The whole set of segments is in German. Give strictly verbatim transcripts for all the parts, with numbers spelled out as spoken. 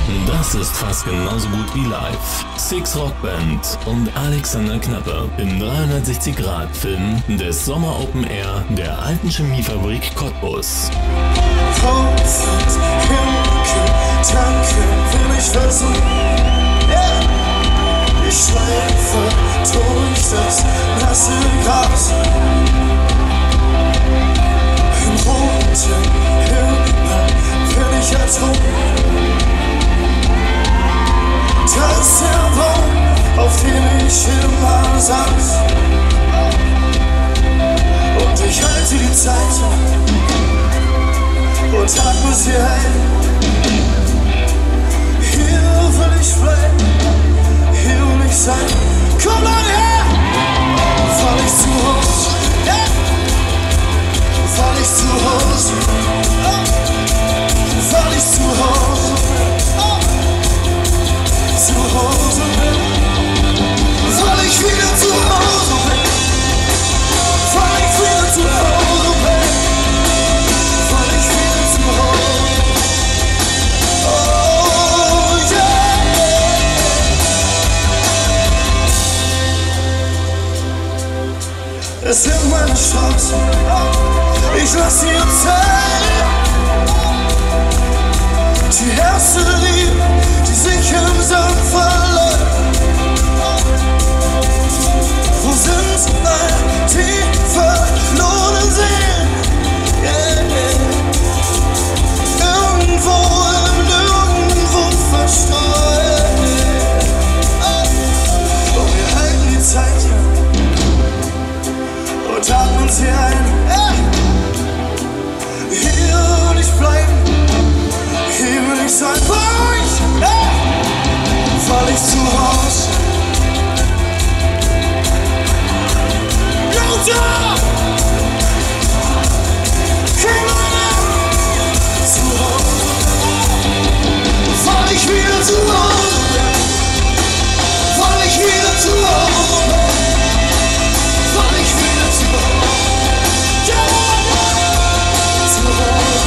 Das ist fast genauso gut wie live. SIX Rockband und Alexander Knappe im dreihundertsechzig Grad Film des Sommer-OpenAir der Alten Chemiefabrik Cottbus. Danke, will ich versuchen. Yeah. Ich schleife durch das nasse Gras. Im roten Himmel will ich ertrugen. Das ist der Baum, auf dem ich immer saß. Und ich halte die Zeit und atme sie ein. Hier will ich bleiben, hier will ich sein. Komm mal her! Fall ich zu Hause, ja! Fall ich zu Hause, oh. Fall ich zu Hause, oh. Zu Hause bin. Fall ich wieder zu Hause bin. Fall ich wieder zu Hause bin. Fall ich wieder zu Hause. Es sind meine Chancen, ich lass sie erzählen. Die erste Liebe, die sich im Sand verläuft. Wo sind all die verlorenen Seelen? Yeah, yeah. Irgendwo im Nirgendwo verstreut. Und wir halten die Zeit und atmen sie ein. Ja. Hier will ich bleiben, hier will ich sein. Bei euch, ja. Fall ich zu Hause. Lauter! Kinder! Zu Hause. Fall ich wieder zu Hause. Fall ich wieder zu Hause. Fall ich wieder zu Hause. Ja, zu Hause.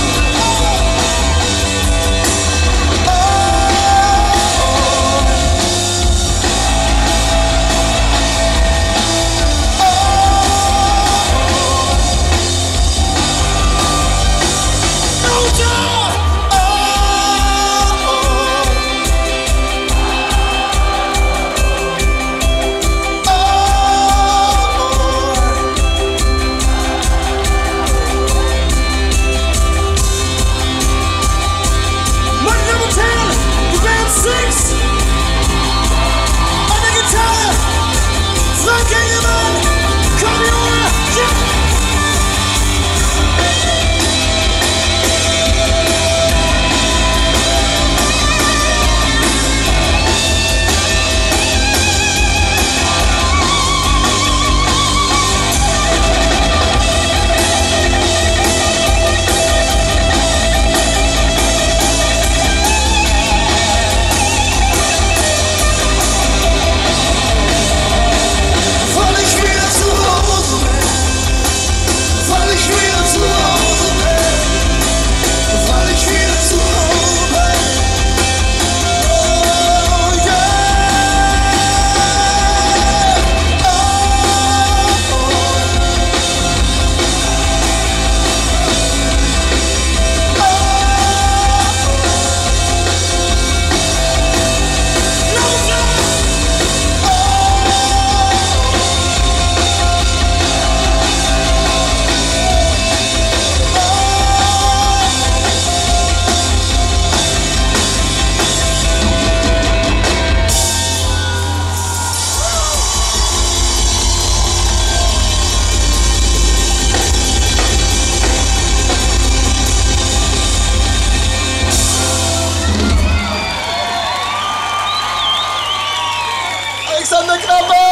Alexander Knappe!